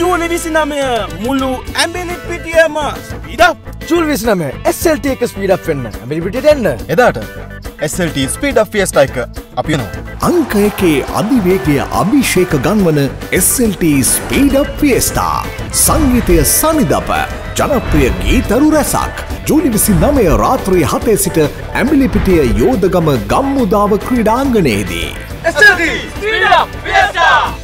ජූලි 29 මුළු ඇඹිලිපිටියම speed up. July 29 SLT එක ස්පීඩ් අප් වෙන්න ඇඹිලිපිටියට එන්න. එදාට SLT ස්පීඩ් අප් ෆියස්ටා එක අපි යනවා. අංක එකේ අධිවේගය අභිෂේක ගන්වන SLT ස්පීඩ් අප් ෆියස්ටා. සංගීතය සනිදප ජනප්‍රිය ගීතරු රැසක්. ජූලි 29 රාත්‍රී 7 සිට ඇඹිලිපිටිය යෝධගම ගම්මුදාව ක්‍රීඩාංගණයේදී. SLT speed up ෆියස්ටා